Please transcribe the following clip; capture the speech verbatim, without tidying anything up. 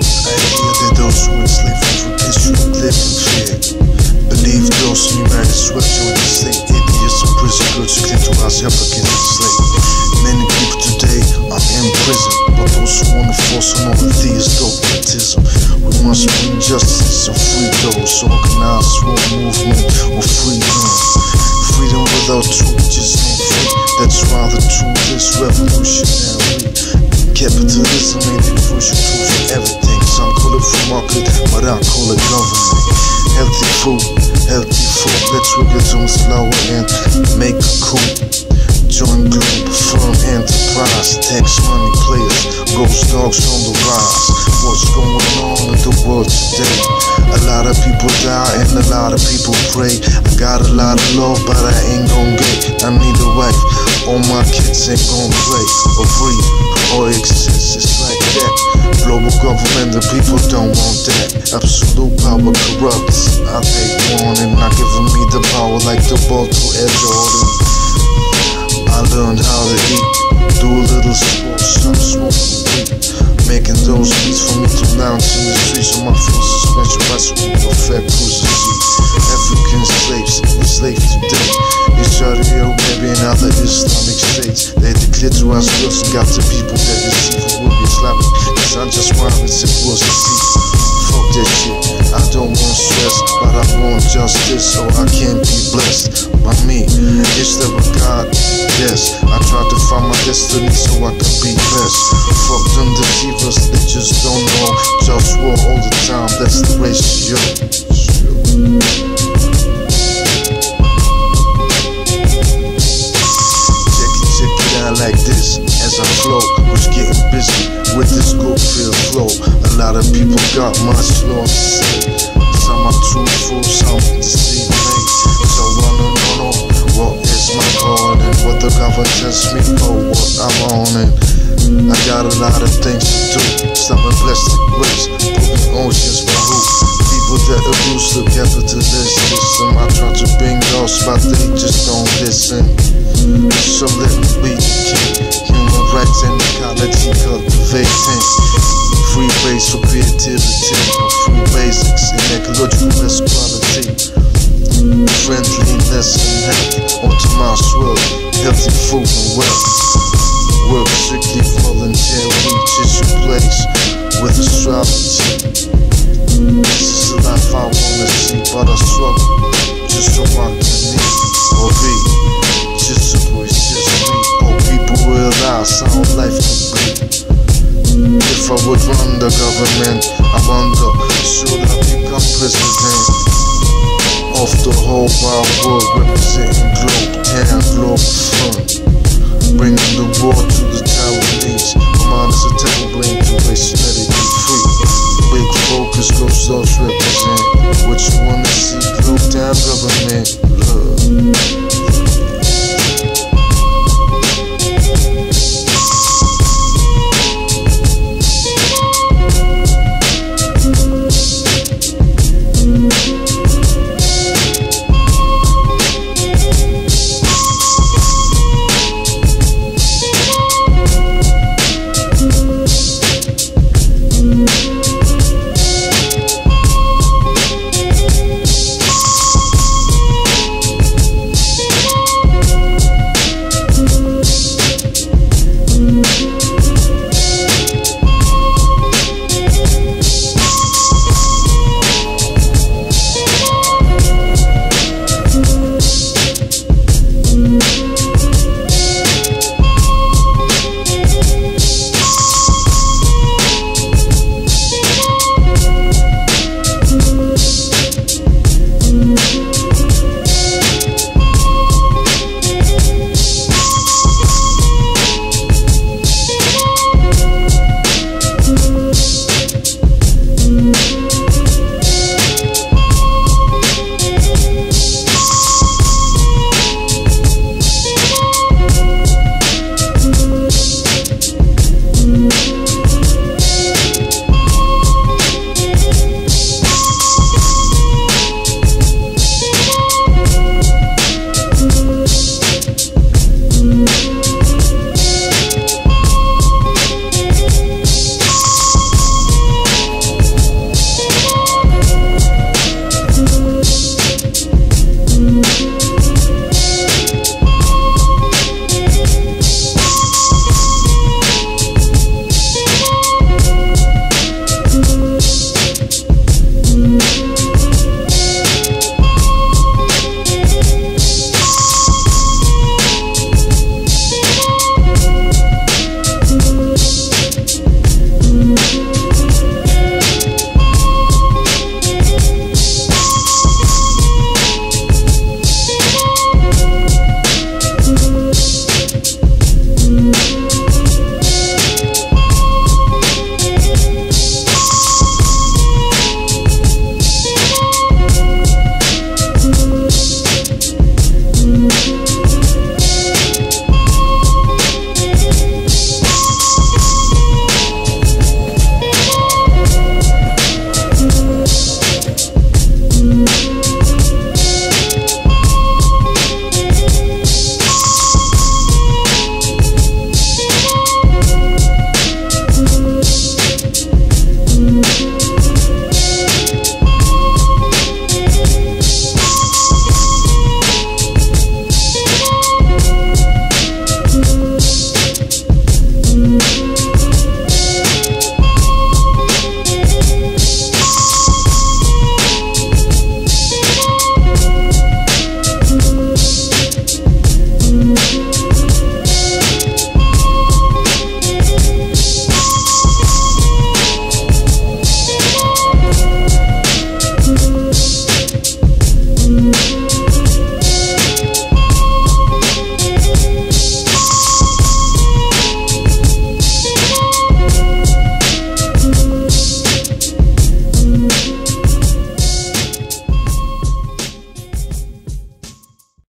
idea that those who enslave Africa should live in fear. Believe those who married sweat to enslave atheists in prison, girls who claim to house Africans enslaved. Many people today are in prison, but those who wanna force on all atheist dogmatism. We must bring justice and free those, organize war movement or freedom. Freedom without truth just ain't free. That's why the truth is revolutionary. Capitalism ain't the crucial tool for everything. Some call it free market, but I call it government. Healthy food, healthy food. Let's wiggle some flour and make a coup. Join GLOBALFIRM enterprise. Tax money players, GhostDogz on the rise. What's going on in the world today? A lot of people die and a lot of people pray. I got a lot of love, but I ain't gon' get. I need a wife. All my kids ain't gon' play or breathe or exist. It's like that. Global government, the people don't want that. Absolute power corrupts. I take warning, not giving me the power like the ball to Air Jordan. I learned how to eat, do a little sports, some smoking weed, making those beats for me to lounge in the streets on my full suspension bicycle with fat cruiser seat. African slaves, enslaved today. Saudi Arabia and other Islamic states, they declare to us girls and got the people that deceive who will be Islamic. Cause I just want it was a see. Fuck that shit, I don't want stress, but I want justice so I can be blessed by me. Is there a God? Yes, I try to find my destiny so I can be blessed. Fuck them deceivers, they just don't know. Just war all the time, that's the ratio. Like this, as I flow, was getting busy with this good feel flow. A lot of people got much more to say. Some are truthful, some deceive me. So I don't know what is my calling, what the government tells me for what I'm on. And I got a lot of things to do. Stopping plastic waste, putting oceans by who? People that abuse the capitalist system. I try to bring those, but they just don't listen. So let me be the king. Human rights and ecology cultivating. Free base for creativity, free basics in ecological best quality. Friendliness and health, optimized world, healthy food and wealth. Work strictly voluntary, just your place with astrology. This is the life I wanna see, but I struggle just so I can live or be. Just a voice, just me. All people realize how life can be. If I would run the government, I wonder, should I become president of the whole wide world, representing Globe Town, GLOBALFIRM, bringing the war to the Taiwanese. Mine is a table brain to race medically free. Big focus, GhostDogz represent. What you wanna see, Globe Town government, love.